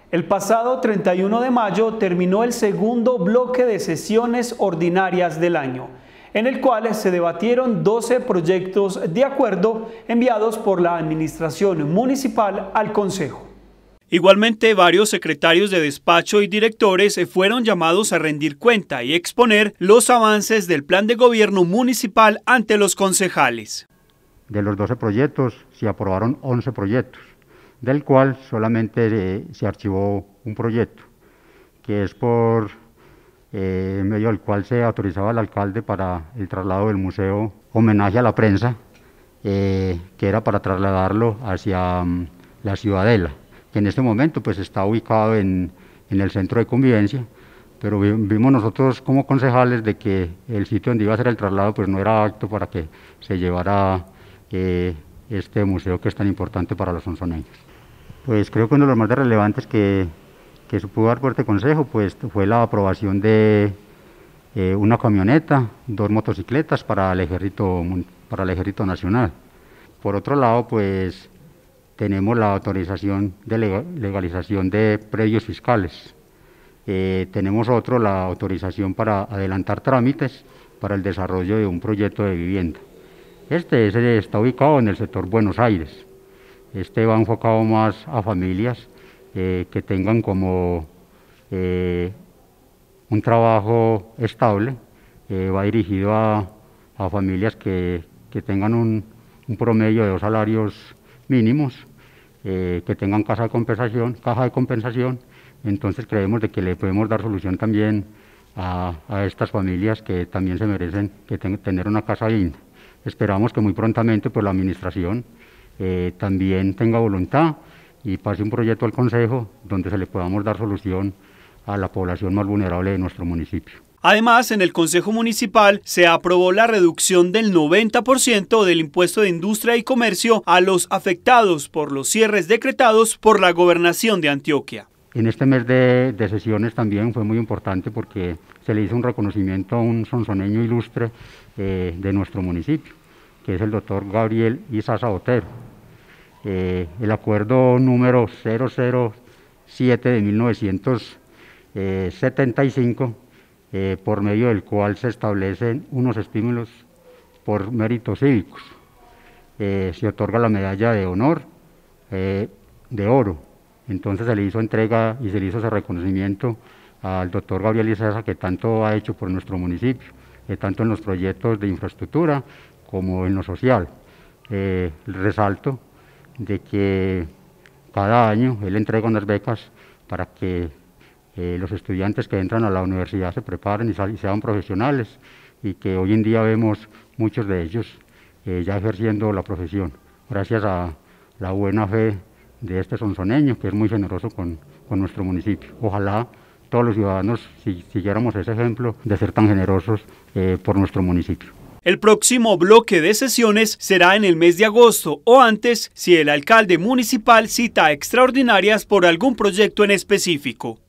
El pasado 31 de mayo terminó el segundo bloque de sesiones ordinarias del año, en el cual se debatieron 12 proyectos de acuerdo enviados por la Administración Municipal al Consejo. Igualmente, varios secretarios de despacho y directores fueron llamados a rendir cuenta y exponer los avances del plan de gobierno municipal ante los concejales. De los 12 proyectos se aprobaron 11 proyectos, del cual solamente se archivó un proyecto, que es por medio del cual se autorizaba al alcalde para el traslado del museo homenaje a la prensa, que era para trasladarlo hacia la Ciudadela, que en este momento pues está ubicado en el centro de convivencia, pero vimos nosotros como concejales de que el sitio donde iba a ser el traslado pues no era apto para que se llevara este museo que es tan importante para los sonsoneños. Pues creo que uno de los más relevantes que se pudo dar por este consejo pues fue la aprobación de una camioneta, 2 motocicletas para el Ejército Nacional. Por otro lado, pues tenemos la autorización de legalización de predios fiscales. Tenemos la autorización para adelantar trámites para el desarrollo de un proyecto de vivienda. Este está ubicado en el sector Buenos Aires. Este va enfocado más a familias que tengan como un trabajo estable, va dirigido a familias que tengan un promedio de 2 salarios mínimos, que tengan caja de compensación, entonces creemos de que le podemos dar solución también a estas familias que también se merecen tener una casa digna. Esperamos que muy prontamente pues la administración también tenga voluntad y pase un proyecto al Consejo donde se le podamos dar solución a la población más vulnerable de nuestro municipio. Además, en el Consejo Municipal se aprobó la reducción del 90% del impuesto de industria y comercio a los afectados por los cierres decretados por la Gobernación de Antioquia. En este mes de sesiones también fue muy importante porque se le hizo un reconocimiento a un sonsoneño ilustre de nuestro municipio, que es el doctor Gabriel Isaza Botero. El acuerdo número 007 de 1975, por medio del cual se establecen unos estímulos por méritos cívicos. Se otorga la medalla de honor de oro. Entonces se le hizo entrega y se le hizo ese reconocimiento al doctor Gabriel Isaza, que tanto ha hecho por nuestro municipio, tanto en los proyectos de infraestructura como en lo social. Resalto de que cada año él entrega unas becas para que los estudiantes que entran a la universidad se preparen y sean profesionales, y que hoy en día vemos muchos de ellos ya ejerciendo la profesión, gracias a la buena fe de este sonsoneño, que es muy generoso con nuestro municipio. Ojalá todos los ciudadanos siguiéramos ese ejemplo de ser tan generosos por nuestro municipio. El próximo bloque de sesiones será en el mes de agosto o antes si el alcalde municipal cita extraordinarias por algún proyecto en específico.